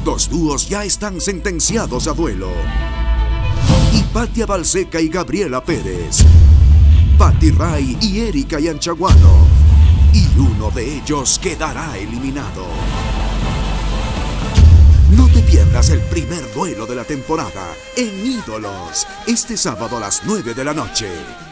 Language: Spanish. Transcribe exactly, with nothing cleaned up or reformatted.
Dos dúos ya están sentenciados a duelo. Hipatia Balseca y Gabriela Pérez. Patti Ray y Erika Yanchaguano. Y uno de ellos quedará eliminado. No te pierdas el primer duelo de la temporada en Ídolos, este sábado a las nueve de la noche.